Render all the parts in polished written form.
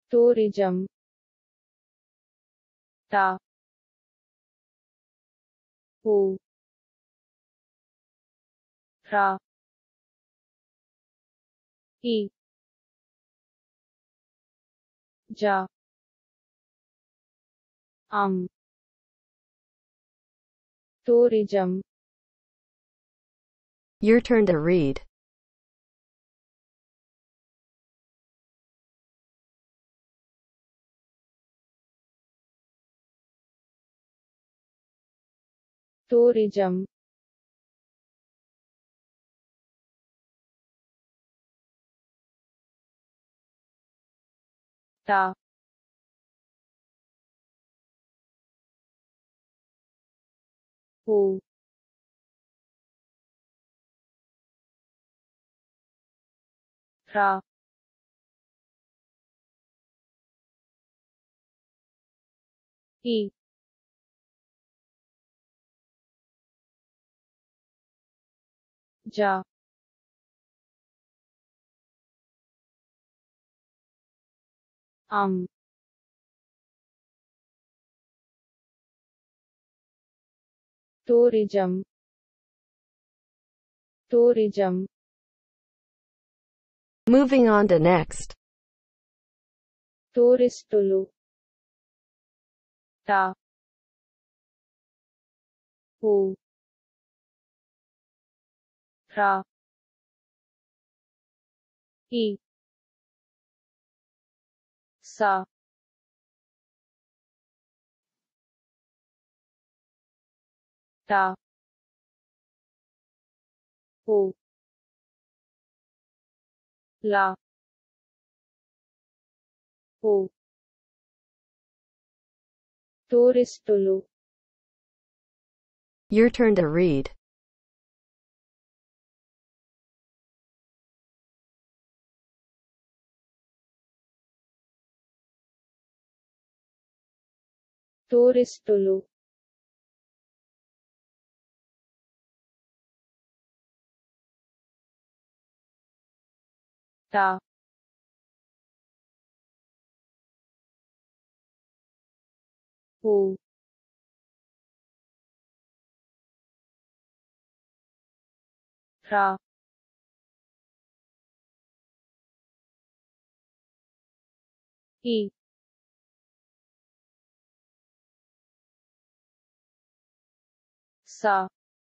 tourism, ta, u, ra, I, ja, tourism, Your turn to read. tourism, ta, u, ra, I, ja, tourism, tourism, Moving on to next. టూరిస్టులు, ta, u, ra, I, sa, ta, u, la, u, టూరిస్టులు, Your turn to read. టూరిస్టులు, ta, u, ra, I, sa,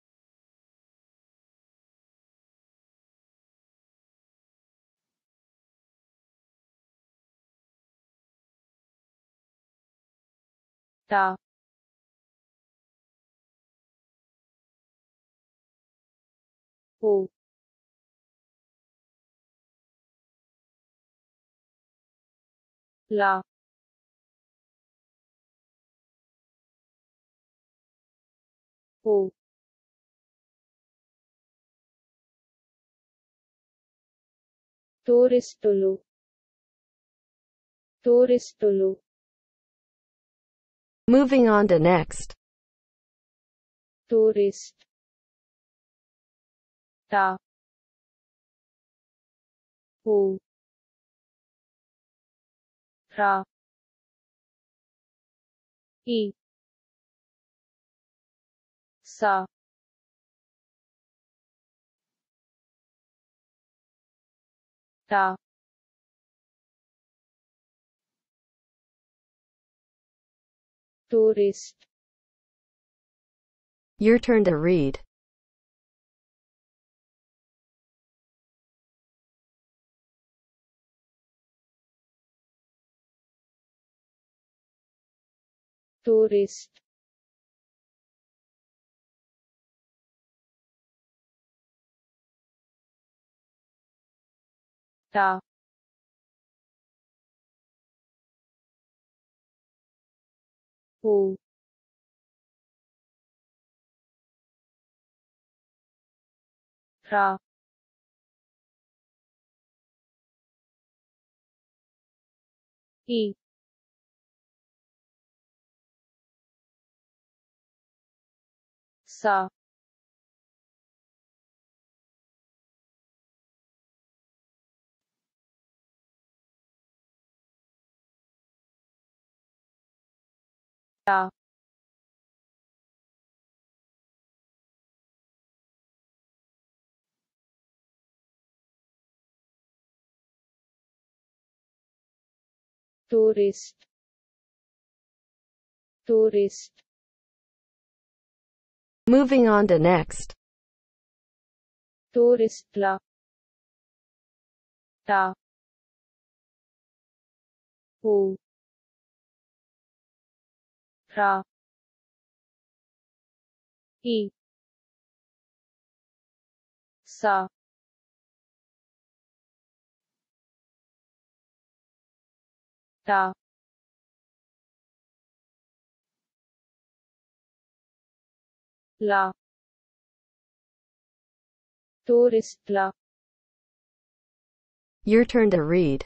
ta, u, la, u, టూరిస్టులు, టూరిస్టులు, Moving on to next. tourist, ta, u, ra, I, sa, ta, tourist, Your turn to read. tourist, ta, u, ra, I, sa, टा tourist tourist Moving on to next. tourist ला टा पू रा ई सा टा ला tourist La Your turn to read.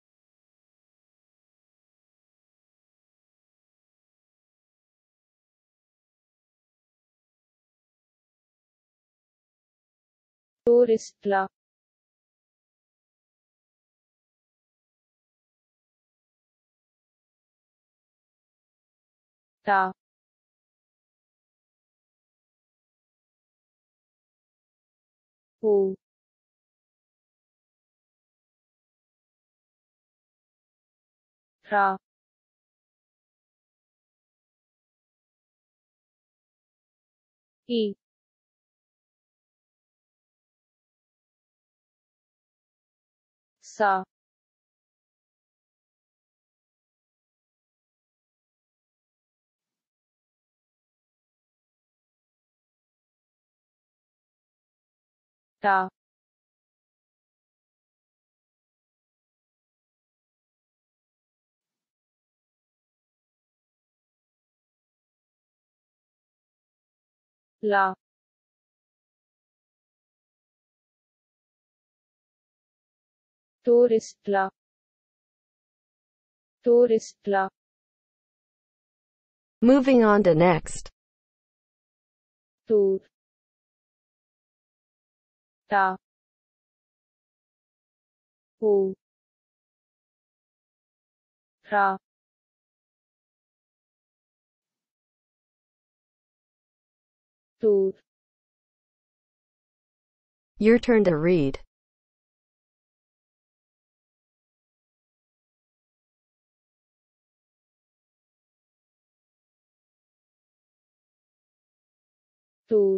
tourist ला टा पू रा ई सा टा ला tourist La tourist La Moving on to next. tour टा पू रा tour Your turn to read. tour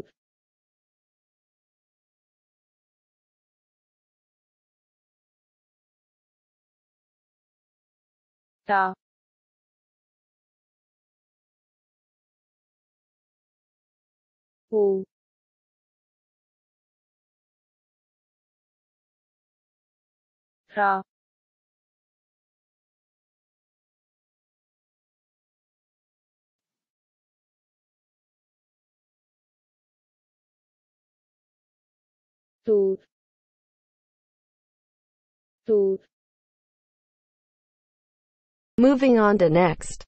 टा पू रा tour tour Moving on to next.